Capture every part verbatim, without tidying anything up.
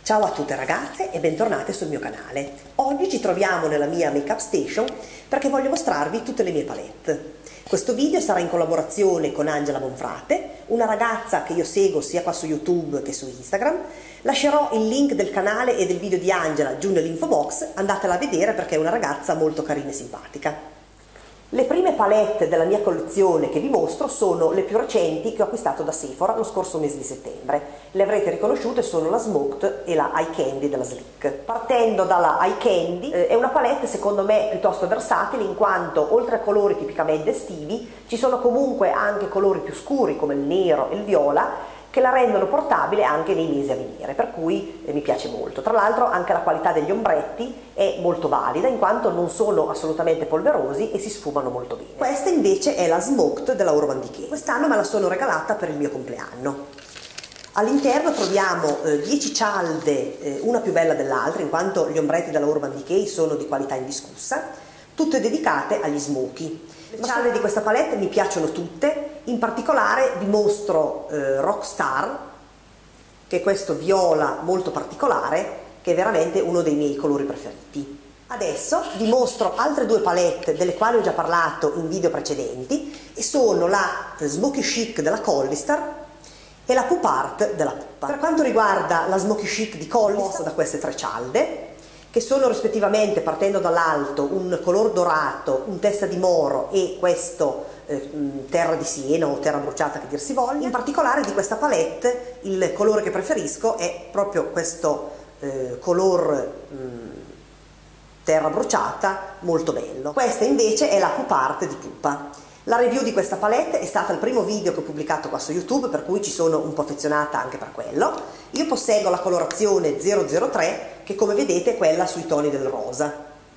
Ciao a tutte ragazze e bentornate sul mio canale. Oggi ci troviamo nella mia make-up station perché voglio mostrarvi tutte le mie palette. Questo video sarà in collaborazione con Angela Bonfrate, una ragazza che io seguo sia qua su YouTube che su Instagram. Lascerò il link del canale e del video di Angela giù nell'info box, andatela a vedere perché è una ragazza molto carina e simpatica. Le prime palette della mia collezione che vi mostro sono le più recenti che ho acquistato da Sephora lo scorso mese di settembre. Le avrete riconosciute, sono la Smoked e la Eye Candy della Slick. Partendo dalla Eye Candy, eh, è una palette secondo me piuttosto versatile, in quanto oltre a colori tipicamente estivi ci sono comunque anche colori più scuri come il nero e il viola, che la rendono portabile anche nei mesi a venire, per cui eh, mi piace molto. Tra l'altro anche la qualità degli ombretti è molto valida, in quanto non sono assolutamente polverosi e si sfumano molto bene. Questa invece è la Smoked della Urban Decay. Quest'anno me la sono regalata per il mio compleanno. All'interno troviamo eh, dieci cialde, eh, una più bella dell'altra, in quanto gli ombretti della Urban Decay sono di qualità indiscussa, tutte dedicate agli smoky. Le cialde di questa palette mi piacciono tutte, in particolare vi mostro eh, Rockstar, che è questo viola molto particolare, che è veramente uno dei miei colori preferiti. Adesso vi mostro altre due palette delle quali ho già parlato in video precedenti, e sono la Smoky Chic della Collistar e la Pupa Art della Pupa. Per quanto riguarda la Smoky Chic di Collistar, da queste tre cialde, che sono rispettivamente, partendo dall'alto, un color dorato, un testa di moro e questo eh, terra di siena o terra bruciata che dir si voglia. In particolare di questa palette il colore che preferisco è proprio questo eh, color mh, terra bruciata, molto bello. Questa invece è la Pupa Art di Pupa. La review di questa palette è stata il primo video che ho pubblicato qua su YouTube, per cui ci sono un po' affezionata anche per quello. Io posseggo la colorazione zero zero tre, che come vedete è quella sui toni del rosa.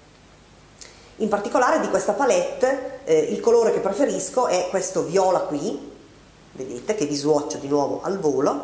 In particolare di questa palette eh, il colore che preferisco è questo viola qui, vedete che vi swatcho di nuovo al volo,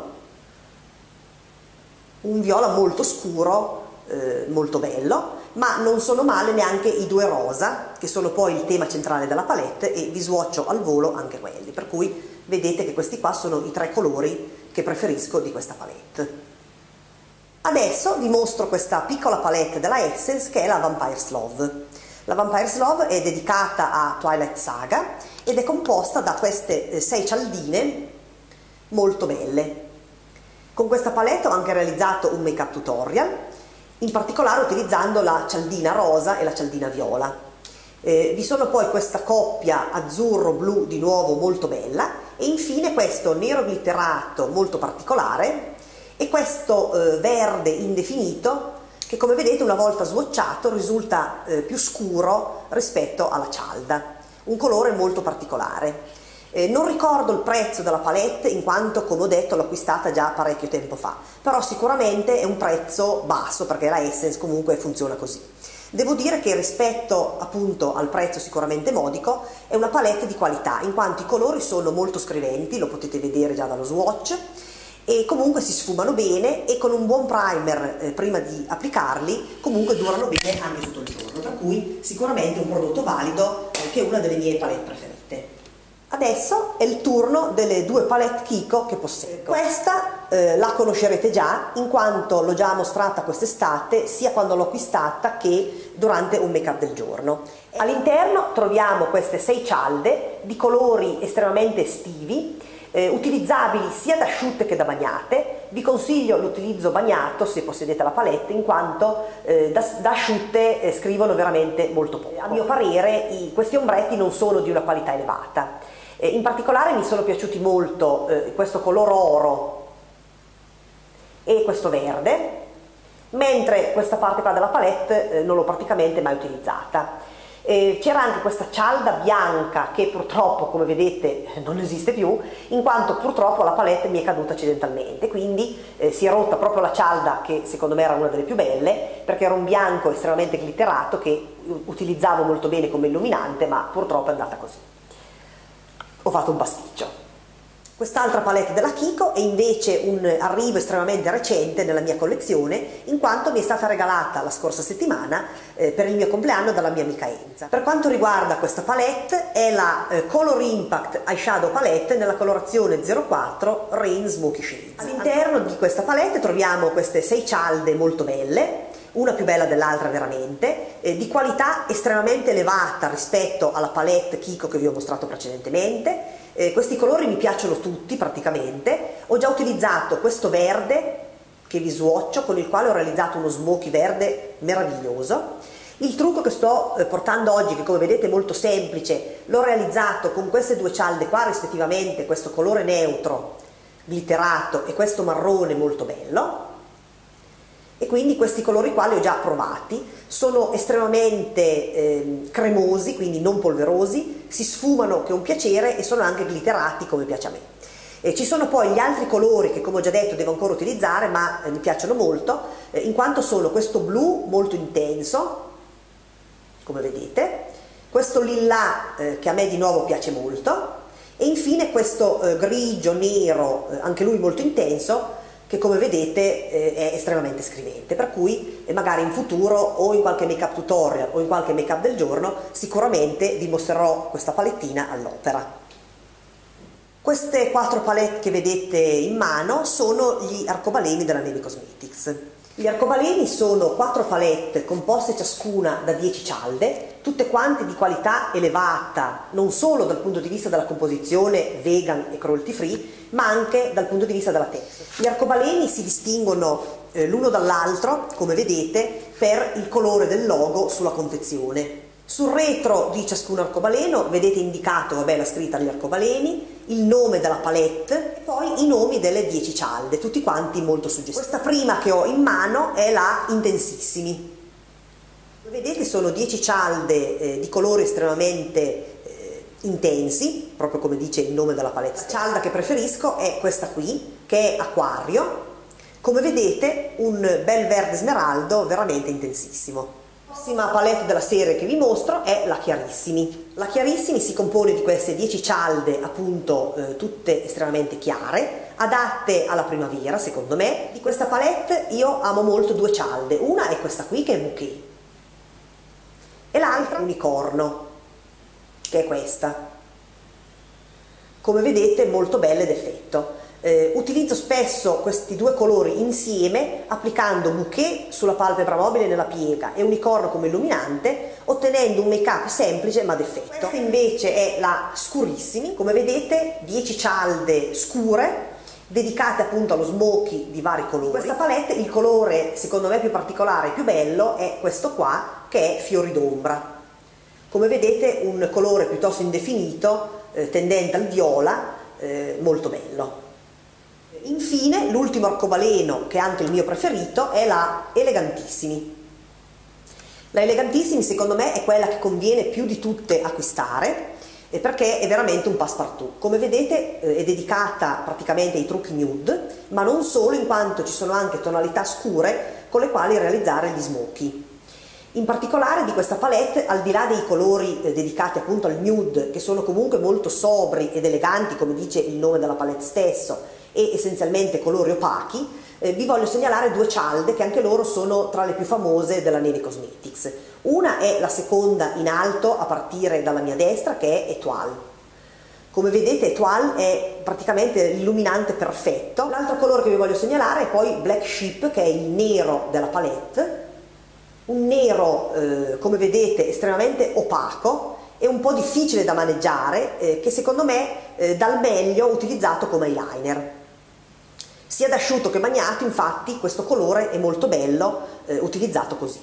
un viola molto scuro, eh, molto bello, ma non sono male neanche i due rosa, che sono poi il tema centrale della palette, e vi swatcho al volo anche quelli, per cui vedete che questi qua sono i tre colori che preferisco di questa palette. Adesso vi mostro questa piccola palette della Essence che è la Vampire's Love. La Vampire's Love è dedicata a Twilight Saga ed è composta da queste sei cialdine molto belle. Con questa palette ho anche realizzato un make up tutorial, in particolare utilizzando la cialdina rosa e la cialdina viola. Eh, vi sono poi questa coppia azzurro-blu di nuovo molto bella, e infine questo nero glitterato molto particolare e questo eh, verde indefinito che, come vedete, una volta swatchato risulta eh, più scuro rispetto alla cialda, un colore molto particolare. Eh, non ricordo il prezzo della palette, in quanto, come ho detto, l'ho acquistata già parecchio tempo fa, però sicuramente è un prezzo basso perché la Essence comunque funziona così. Devo dire che rispetto appunto al prezzo sicuramente modico è una palette di qualità, in quanto i colori sono molto scriventi, lo potete vedere già dallo swatch, e comunque si sfumano bene, e con un buon primer eh, prima di applicarli comunque durano bene anche tutto il giorno, per cui sicuramente un prodotto valido eh, che è una delle mie palette preferite. Adesso è il turno delle due palette Kiko che posseggo. Questa eh, la conoscerete già, in quanto l'ho già mostrata quest'estate, sia quando l'ho acquistata che durante un make up del giorno. All'interno troviamo queste sei cialde di colori estremamente estivi, eh, utilizzabili sia da asciutte che da bagnate. Vi consiglio l'utilizzo bagnato se possedete la palette, in quanto eh, da, da asciutte eh, scrivono veramente molto poco. A mio parere i, questi ombretti non sono di una qualità elevata. Eh, in particolare mi sono piaciuti molto eh, questo color oro e questo verde, mentre questa parte qua della palette eh, non l'ho praticamente mai utilizzata. Eh, c'era anche questa cialda bianca che purtroppo, come vedete, non esiste più, in quanto purtroppo la palette mi è caduta accidentalmente, quindi eh, si è rotta proprio la cialda, che secondo me era una delle più belle, perché era un bianco estremamente glitterato che utilizzavo molto bene come illuminante, ma purtroppo è andata così. Ho fatto un pasticcio. Quest'altra palette della Kiko è invece un arrivo estremamente recente nella mia collezione, in quanto mi è stata regalata la scorsa settimana eh, per il mio compleanno dalla mia amica Enza. Per quanto riguarda questa palette, è la eh, Color Impact Eyeshadow Palette nella colorazione zero quattro Rain Smoky Shades. All'interno di questa palette troviamo queste sei cialde molto belle, una più bella dell'altra veramente, eh, di qualità estremamente elevata rispetto alla palette Kiko che vi ho mostrato precedentemente. Eh, questi colori mi piacciono tutti praticamente. Ho già utilizzato questo verde che vi swatcho, con il quale ho realizzato uno smoky verde meraviglioso. Il trucco che sto eh, portando oggi, che come vedete è molto semplice, l'ho realizzato con queste due cialde qua rispettivamente, questo colore neutro glitterato e questo marrone molto bello. E quindi questi colori qua li ho già provati, sono estremamente eh, cremosi, quindi non polverosi, si sfumano che è un piacere e sono anche glitterati come piace a me. E ci sono poi gli altri colori che, come ho già detto, devo ancora utilizzare, ma eh, mi piacciono molto, eh, in quanto sono questo blu molto intenso, come vedete, questo lilla eh, che a me di nuovo piace molto, e infine questo eh, grigio nero, eh, anche lui molto intenso, che come vedete eh, è estremamente scrivente, per cui eh, magari in futuro o in qualche make up tutorial o in qualche make up del giorno sicuramente vi mostrerò questa palettina all'opera. Queste quattro palette che vedete in mano sono gli arcobaleni della Navy Cosmetics. Gli arcobaleni sono quattro palette composte ciascuna da dieci cialde, tutte quante di qualità elevata, non solo dal punto di vista della composizione vegan e cruelty free, ma anche dal punto di vista della testa. Gli arcobaleni si distinguono eh, l'uno dall'altro, come vedete, per il colore del logo sulla confezione. Sul retro di ciascun arcobaleno vedete indicato, vabbè, la scritta degli arcobaleni, il nome della palette e poi i nomi delle dieci cialde, tutti quanti molto suggestivi. Questa prima che ho in mano è la Intensissimi. Vedete, sono dieci cialde eh, di colori estremamente eh, intensi, proprio come dice il nome della palette. La cialda che preferisco è questa qui, che è Acquario. Come vedete, un bel verde smeraldo veramente intensissimo. La prossima palette della serie che vi mostro è la Chiarissimi. La Chiarissimi si compone di queste dieci cialde, appunto eh, tutte estremamente chiare, adatte alla primavera secondo me. Di questa palette io amo molto due cialde, una è questa qui che è Bouquet e l'altra Unicorno, che è questa. Come vedete molto bella ed effetto. Eh, utilizzo spesso questi due colori insieme applicando Bouquet sulla palpebra mobile nella piega e Unicorno come illuminante, ottenendo un make up semplice ma d'effetto. Questa invece è la Scurissimi. Come vedete dieci cialde scure dedicate appunto allo smoky di vari colori. Questa palette, il colore secondo me più particolare e più bello è questo qua, che è Fiori d'ombra. Come vedete un colore piuttosto indefinito, eh, tendente al viola, eh, molto bello. Infine l'ultimo arcobaleno, che è anche il mio preferito, è la Elegantissimi. La Elegantissimi secondo me è quella che conviene più di tutte acquistare, eh, perché è veramente un passepartout. Come vedete eh, è dedicata praticamente ai trucchi nude, ma non solo, in quanto ci sono anche tonalità scure con le quali realizzare gli smoky. In particolare di questa palette, al di là dei colori eh, dedicati appunto al nude, che sono comunque molto sobri ed eleganti, come dice il nome della palette stesso, e essenzialmente colori opachi, eh, vi voglio segnalare due cialde che anche loro sono tra le più famose della Navy Cosmetics. Una è la seconda in alto a partire dalla mia destra, che è Etoile. Come vedete Etoile è praticamente l'illuminante perfetto. L'altro colore che vi voglio segnalare è poi Black Sheep, che è il nero della palette, un nero eh, come vedete estremamente opaco e un po' difficile da maneggiare, eh, che secondo me eh, dà il meglio utilizzato come eyeliner. Sia ad asciutto che bagnato, infatti, questo colore è molto bello eh, utilizzato così.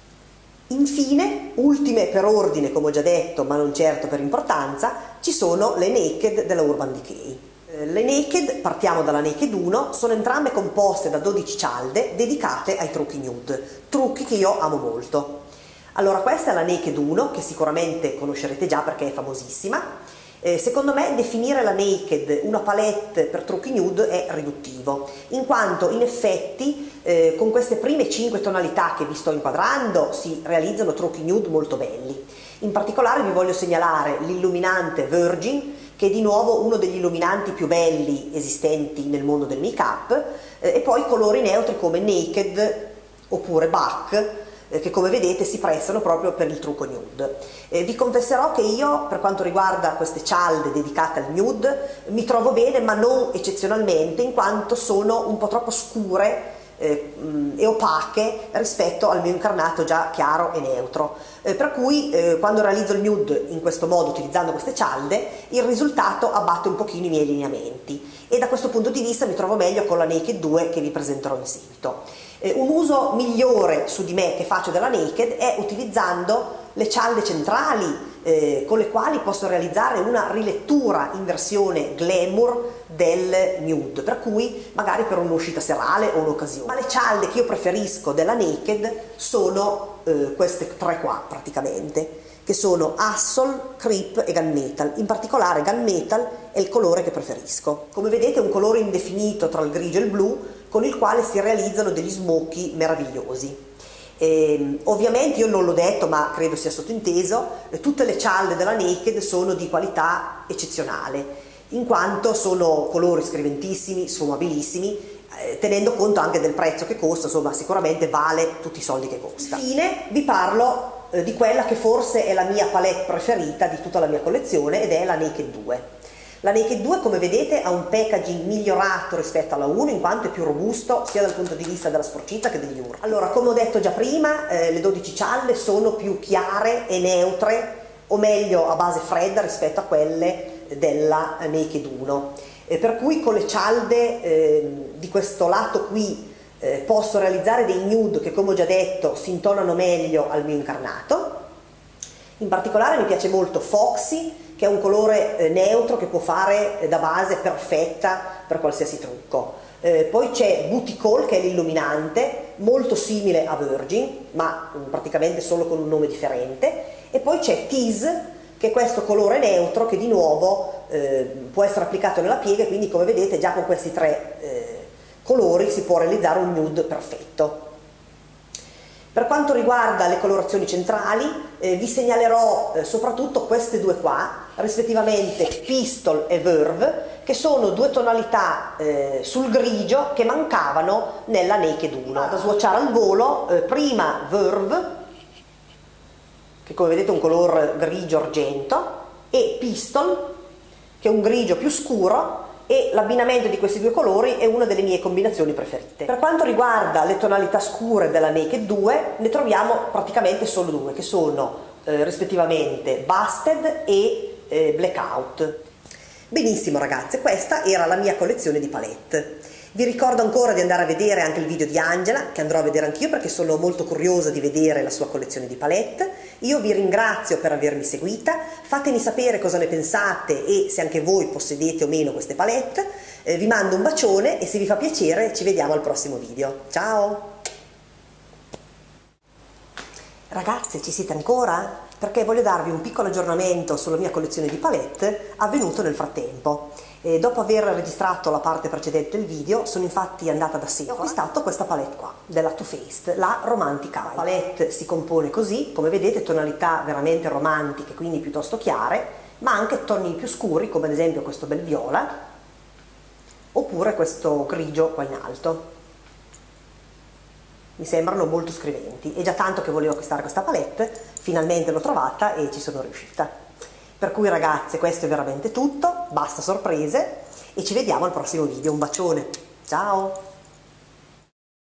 Infine, ultime per ordine, come ho già detto, ma non certo per importanza, ci sono le Naked della Urban Decay. Eh, le Naked, partiamo dalla Naked uno, sono entrambe composte da dodici cialde dedicate ai trucchi nude, trucchi che io amo molto. Allora, questa è la Naked uno, che sicuramente conoscerete già perché è famosissima. Eh, secondo me definire la Naked una palette per trucchi nude è riduttivo, in quanto in effetti eh, con queste prime cinque tonalità che vi sto inquadrando si realizzano trucchi nude molto belli. In particolare vi voglio segnalare l'illuminante Virgin, che è di nuovo uno degli illuminanti più belli esistenti nel mondo del make-up, eh, e poi colori neutri come Naked oppure Buck, eh, che come vedete si prestano proprio per il trucco nude. Eh, vi confesserò che io, per quanto riguarda queste cialde dedicate al nude, mi trovo bene, ma non eccezionalmente, in quanto sono un po' troppo scure Eh, e opache rispetto al mio incarnato già chiaro e neutro, eh, per cui eh, quando realizzo il nude in questo modo utilizzando queste cialde il risultato abbatte un pochino i miei lineamenti, e da questo punto di vista mi trovo meglio con la Naked due che vi presenterò in seguito. Eh, un uso migliore su di me che faccio della Naked è utilizzando le cialde centrali, eh, con le quali posso realizzare una rilettura in versione glamour del nude, per cui magari per un'uscita serale o un'occasione. Ma le cialde che io preferisco della Naked sono eh, queste tre qua praticamente, che sono Hustle, Creep e Gunmetal. In particolare Gunmetal è il colore che preferisco. Come vedete è un colore indefinito tra il grigio e il blu, con il quale si realizzano degli smoky meravigliosi. Eh, ovviamente io non l'ho detto, ma credo sia sottinteso, eh, tutte le cialde della Naked sono di qualità eccezionale, in quanto sono colori scriventissimi, sfumabilissimi, eh, tenendo conto anche del prezzo che costa, insomma sicuramente vale tutti i soldi che costa. Infine vi parlo eh, di quella che forse è la mia palette preferita di tutta la mia collezione, ed è la Naked due. La Naked due, come vedete, ha un packaging migliorato rispetto alla uno, in quanto è più robusto sia dal punto di vista della sporcizza che degli urti. Allora, come ho detto già prima, eh, le dodici cialde sono più chiare e neutre, o meglio a base fredda rispetto a quelle della Naked uno, eh, per cui con le cialde eh, di questo lato qui eh, posso realizzare dei nude che, come ho già detto, si intonano meglio al mio incarnato. In particolare mi piace molto Foxy, che è un colore eh, neutro che può fare eh, da base perfetta per qualsiasi trucco. Eh, poi c'è Booty Call, che è l'illuminante, molto simile a Virgin, ma mh, praticamente solo con un nome differente. E poi c'è Tease, che è questo colore neutro che di nuovo eh, può essere applicato nella piega, e quindi come vedete già con questi tre eh, colori si può realizzare un nude perfetto. Per quanto riguarda le colorazioni centrali, eh, vi segnalerò eh, soprattutto queste due qua, rispettivamente Pistol e Verve, che sono due tonalità eh, sul grigio che mancavano nella Naked uno. Vado a swatchare al volo, eh, prima Verve, che come vedete è un color grigio argento, e Pistol, che è un grigio più scuro, e l'abbinamento di questi due colori è una delle mie combinazioni preferite. Per quanto riguarda le tonalità scure della Naked due, ne troviamo praticamente solo due, che sono eh, rispettivamente Busted e eh, Blackout. Benissimo ragazze, questa era la mia collezione di palette. Vi ricordo ancora di andare a vedere anche il video di Angela, che andrò a vedere anch'io perché sono molto curiosa di vedere la sua collezione di palette. Io vi ringrazio per avermi seguita, fatemi sapere cosa ne pensate e se anche voi possedete o meno queste palette. Eh, vi mando un bacione e se vi fa piacere ci vediamo al prossimo video. Ciao! Ragazze, ci siete ancora? Perché voglio darvi un piccolo aggiornamento sulla mia collezione di palette avvenuto nel frattempo. E dopo aver registrato la parte precedente del video sono infatti andata da Sephora e ho acquistato questa palette qua della Too Faced, la Romantic Eye. La palette si compone così, come vedete, tonalità veramente romantiche, quindi piuttosto chiare, ma anche toni più scuri, come ad esempio questo bel viola oppure questo grigio qua in alto. Mi sembrano molto scriventi, è già tanto che volevo acquistare questa palette, finalmente l'ho trovata e ci sono riuscita. Per cui ragazze, questo è veramente tutto, basta sorprese e ci vediamo al prossimo video. Un bacione, ciao!